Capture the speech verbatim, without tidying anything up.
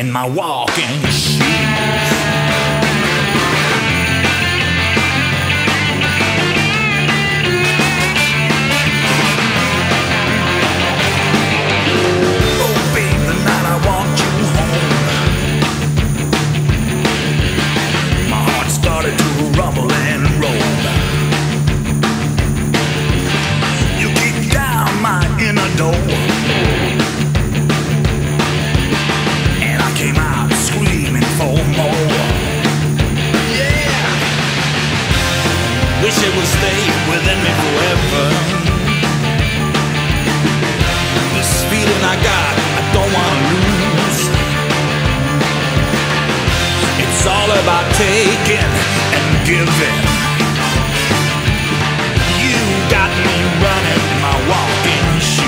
in my walking shoes. Rumble and roll. You kicked down my inner door, and I came out screaming for more. Yeah, wish it would stay within me forever. This feeling I got, I don't wanna lose. It's all about taking and giving. You got me running my walking shoes.